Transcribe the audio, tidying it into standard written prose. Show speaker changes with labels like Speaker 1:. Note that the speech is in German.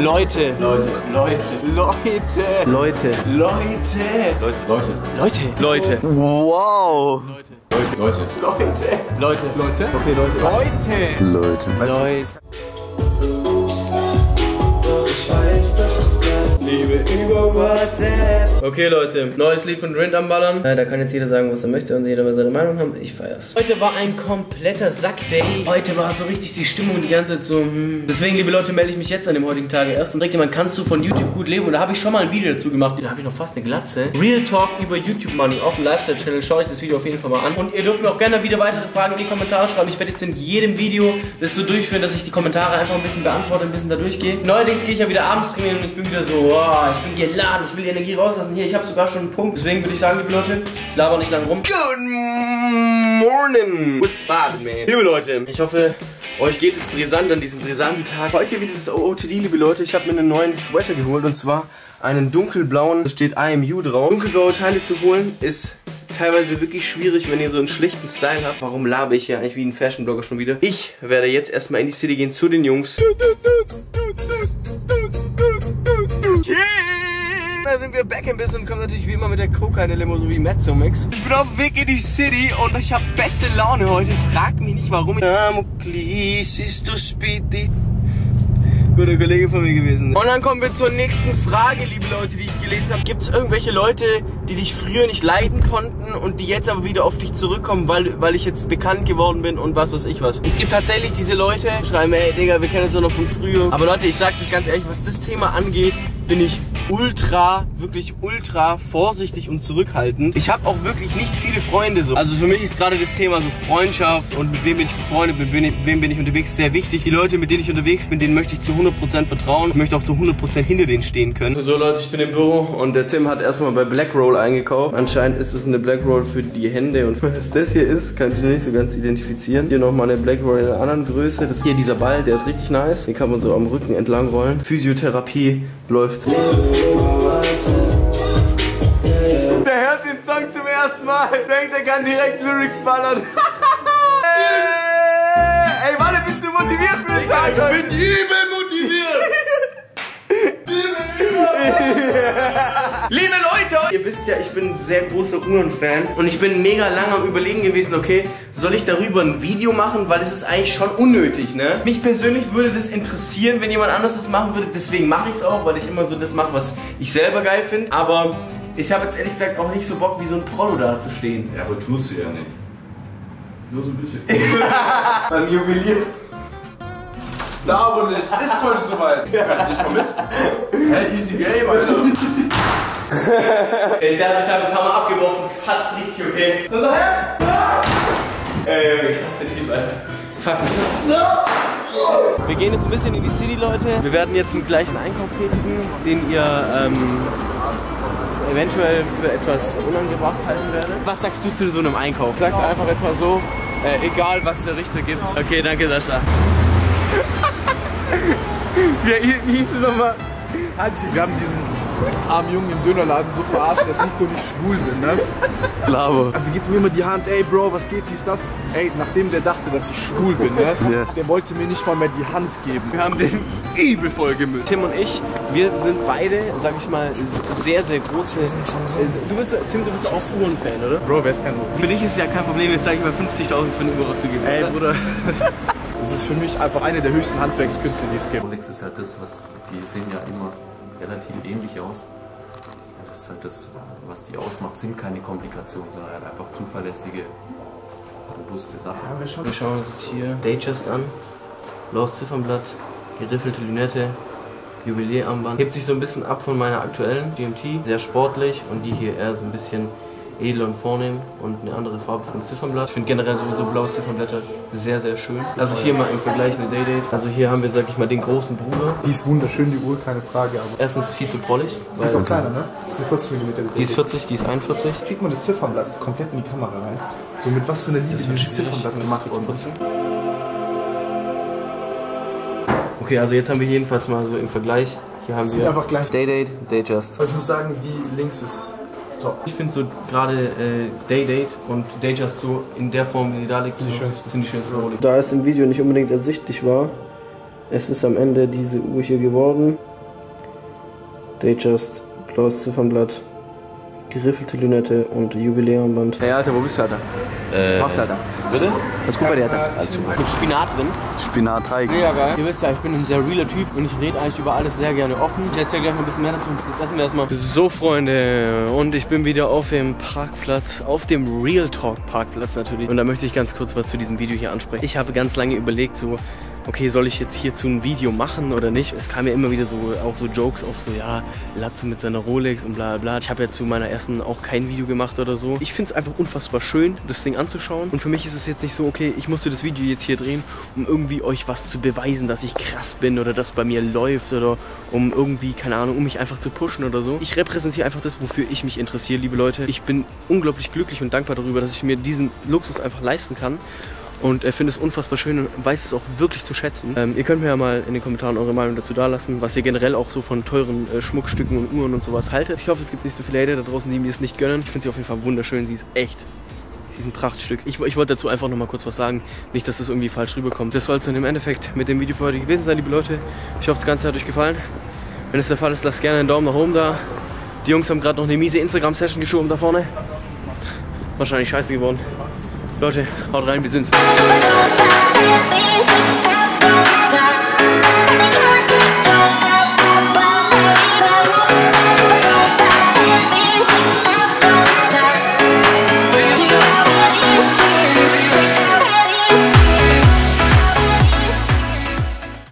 Speaker 1: Leute.
Speaker 2: Leute. Leute.
Speaker 1: Leute. Leute.
Speaker 2: Leute. Leute.
Speaker 1: Leute. Leute. Wow.
Speaker 2: Leute. Leute.
Speaker 1: Leute. Leute. Leute. Okay, Leute.
Speaker 2: Leute.
Speaker 1: Leute. Liebe über WhatsApp. Okay, Leute, neues Lied von Rind am Ballern. Da kann jetzt jeder sagen, was er möchte und jeder will seine Meinung haben. Ich feier's. Heute war ein kompletter Sack-Day. Heute war so richtig die Stimmung die ganze Zeit so. Deswegen, liebe Leute, melde ich mich jetzt an dem heutigen Tage erst und fragt jemand, kannst du von YouTube gut leben? Und da habe ich schon mal ein Video dazu gemacht. Da habe ich noch fast eine Glatze. Real Talk über YouTube Money auf dem Lifestyle-Channel. Schaut euch das Video auf jeden Fall mal an. Und ihr dürft mir auch gerne wieder weitere Fragen in die Kommentare schreiben. Ich werde jetzt in jedem Video das so durchführen, dass ich die Kommentare einfach ein bisschen beantworte, ein bisschen da durchgehe. Neuerdings gehe ich ja wieder abends trainieren und ich bin wieder so, oh, ich bin geladen, ich will die Energie rauslassen. Hier, ich habe sogar schon einen Punkt. Deswegen würde ich sagen, liebe Leute, ich laber nicht lange rum. Good morning. What's up, man? Liebe Leute, ich hoffe, euch geht es brisant an diesem brisanten Tag. Heute wieder das OOTD, liebe Leute. Ich habe mir einen neuen Sweater geholt und zwar einen dunkelblauen. Da steht IMU drauf. Dunkelblaue Teile zu holen ist teilweise wirklich schwierig, wenn ihr so einen schlichten Style habt. Warum labe ich ja eigentlich wie ein Fashion-Blogger schon wieder? Ich werde jetzt erstmal in die City gehen zu den Jungs. Da sind wir back in Business und kommen natürlich wie immer mit der Coca in der Limo, so wie Mezzomix. Ich bin auf dem Weg in die City und ich habe beste Laune heute. Fragt mich nicht warum. Guter Kollege von mir gewesen. Und dann kommen wir zur nächsten Frage, liebe Leute, die ich gelesen habe. Gibt es irgendwelche Leute, die dich früher nicht leiden konnten und die jetzt aber wieder auf dich zurückkommen, weil ich jetzt bekannt geworden bin und was weiß ich was? Es gibt tatsächlich diese Leute, die schreiben, ey Digga, wir kennen uns doch noch von früher. Aber Leute, ich sag's euch ganz ehrlich, was das Thema angeht, bin ich wirklich ultra vorsichtig und zurückhaltend. Ich habe auch wirklich nicht viele Freunde so. Also für mich ist gerade das Thema so Freundschaft und mit wem bin ich befreundet, mit wem bin ich unterwegs, sehr wichtig. Die Leute, mit denen ich unterwegs bin, denen möchte ich zu 100% vertrauen. Ich möchte auch zu 100% hinter denen stehen können. So Leute, ich bin im Büro und der Tim hat erstmal bei Blackroll eingekauft. Anscheinend ist es eine Blackroll für die Hände und was das hier ist, kann ich noch nicht so ganz identifizieren. Hier nochmal eine Blackroll in einer anderen Größe. Das ist hier dieser Ball, der ist richtig nice. Den kann man so am Rücken entlang rollen. Physiotherapie läuft. Der hört den Song zum ersten Mal. Denkt, er kann direkt Lyrics ballern. Ey, Walle, bist du motiviert für den Tag? Ich bin übel motiviert. Liebe Leute, ihr wisst ja, ich bin ein sehr großer Uhrenfan und ich bin mega lange am Überlegen gewesen, okay, soll ich darüber ein Video machen, weil es ist eigentlich schon unnötig, ne? Mich persönlich würde das interessieren, wenn jemand anderes das machen würde, deswegen mache ich es auch, weil ich immer so das mache, was ich selber geil finde, aber ich habe jetzt ehrlich gesagt auch nicht so Bock, wie so ein Prollo da zu stehen.
Speaker 2: Ja, aber tust du ja nicht. Nur so ein bisschen.
Speaker 1: Beim Juwelier.
Speaker 2: Na, aber es ist heute soweit. Kann ich mal mit? Hey, easy game, Alter.
Speaker 1: Ey, der hat mich da ein paar Mal abgeworfen, das ist fast richtig okay. Und daher? Ich hasse den Typ, Alter. Fuck mich so. Wir gehen jetzt ein bisschen in die City, Leute. Wir werden jetzt einen gleichen Einkauf tätigen, den ihr eventuell für etwas unangebracht halten werdet. Was sagst du zu so einem Einkauf?
Speaker 3: Sag's einfach etwa so, egal was der Richter gibt.
Speaker 1: Okay, danke Sascha. Wie hieß es nochmal?
Speaker 3: Wir haben diesen armen Jungen im Dönerladen so verarscht, dass Nico nicht schwul sind, ne?
Speaker 1: Labo.
Speaker 3: Also gib mir immer die Hand, ey Bro, was geht, dies, das. Ey, nachdem der dachte, dass ich schwul bin, ne?
Speaker 1: Ja.
Speaker 3: Der wollte mir nicht mal mehr die Hand geben.
Speaker 1: Wir haben den übel voll gemüllt. Tim und ich, wir sind beide, sag ich mal, sehr, sehr große... Tim, du bist auch Uhrenfan, oder?
Speaker 3: Bro, wer ist kein Uhr?
Speaker 1: Für dich ist es ja kein Problem, jetzt sag ich mal 50.000 für eine Uhr auszugeben.
Speaker 3: Ey, Bruder. Das ist für mich einfach eine der höchsten Handwerkskünste, die es gibt.
Speaker 4: Rolex ist halt das, was die sehen ja immer relativ ähnlich aus. Das ist halt das, was die ausmacht, sind keine Komplikationen, sondern halt einfach zuverlässige, robuste Sachen.
Speaker 1: Ja, wir schauen uns jetzt hier Datejust an. Blaues Ziffernblatt, geriffelte Lünette, Juwelierarmband. Hebt sich so ein bisschen ab von meiner aktuellen GMT. Sehr sportlich und die hier eher so ein bisschen edel und vornehm und eine andere Farbe vom Ziffernblatt. Ich finde generell sowieso blaue Ziffernblätter sehr, sehr schön. Also hier mal im Vergleich eine Day-Date. Also hier haben wir, sag ich mal, den großen Bruder.
Speaker 3: Die ist wunderschön, die Uhr, keine Frage. Aber
Speaker 1: Erstens viel zu prollig.
Speaker 3: die ist auch kleiner, ne? Das ist eine 40 mm.
Speaker 1: Die ist 40, die ist 41.
Speaker 3: Kriegt man das Ziffernblatt komplett in die Kamera rein. So mit was für einer Liebe dieses Ziffernblatt gemacht worden ist.
Speaker 1: Okay, also jetzt haben wir jedenfalls mal so im Vergleich. Hier haben wir
Speaker 3: einfach gleich.
Speaker 1: Day-Date, Datejust.
Speaker 3: Ich muss sagen, die links ist top.
Speaker 1: Ich finde so gerade Day-Date und Datejust so in der Form, wie sie da liegt, sind die schönsten Rolex. Da es im Video nicht unbedingt ersichtlich war, es ist am Ende diese Uhr hier geworden. Datejust, blaues Ziffernblatt, geriffelte Lünette und Jubiläumband. Hey Alter, wo bist du, Alter? Was, Alter? Bitte? Was ist gut bei dir, Alter? Mit Spinat drin.
Speaker 3: Spinatteig.
Speaker 1: Mega geil. Ihr wisst ja, ich bin ein sehr realer Typ und ich rede eigentlich über alles sehr gerne offen. Ich erzähle gleich mal ein bisschen mehr dazu. Jetzt essen wir erstmal. So, Freunde, und ich bin wieder auf dem Parkplatz, auf dem Real Talk Parkplatz natürlich. Und da möchte ich ganz kurz was zu diesem Video hier ansprechen. Ich habe ganz lange überlegt, so, okay, soll ich jetzt hierzu ein Video machen oder nicht? Es kam ja immer wieder so, auch so Jokes auf so, ja, Latzo mit seiner Rolex und bla bla. Ich habe ja zu meiner ersten auch kein Video gemacht oder so. Ich finde es einfach unfassbar schön, das Ding anzuschauen. Und für mich ist es jetzt nicht so, okay, ich musste das Video jetzt hier drehen, um irgendwie euch was zu beweisen, dass ich krass bin oder dass bei mir läuft oder um irgendwie, keine Ahnung, um mich einfach zu pushen oder so. Ich repräsentiere einfach das, wofür ich mich interessiere, liebe Leute. Ich bin unglaublich glücklich und dankbar darüber, dass ich mir diesen Luxus einfach leisten kann. Und finde es unfassbar schön und weiß es auch wirklich zu schätzen. Ihr könnt mir ja mal in den Kommentaren eure Meinung dazu dalassen, was ihr generell auch so von teuren Schmuckstücken und Uhren und sowas haltet. Ich hoffe, es gibt nicht so viele Hater da draußen, die mir es nicht gönnen. Ich finde sie auf jeden Fall wunderschön. Sie ist echt. Sie ist ein Prachtstück. Ich wollte dazu einfach nochmal kurz was sagen. Nicht, dass das irgendwie falsch rüberkommt. Das soll es dann im Endeffekt mit dem Video für heute gewesen sein, liebe Leute. Ich hoffe, das Ganze hat euch gefallen. Wenn es der Fall ist, lasst gerne einen Daumen nach oben da. Die Jungs haben gerade noch eine miese Instagram-Session geschoben da vorne. Wahrscheinlich scheiße geworden. Leute, haut rein, wir sind's.